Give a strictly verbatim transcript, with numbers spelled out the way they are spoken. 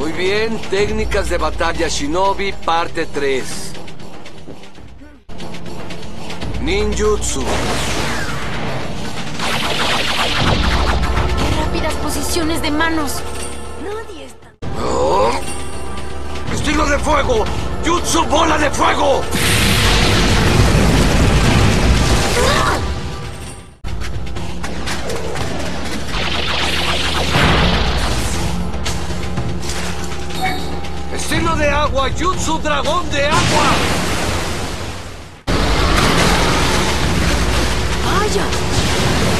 Muy bien, técnicas de batalla Shinobi, parte tres. Ninjutsu. ¡Qué rápidas posiciones de manos! Nadie está... Oh. ¡Estilo de fuego! ¡Jutsu bola de fuego! ¡Estilo de agua! ¡Jutsu dragón de agua! ¡Vaya!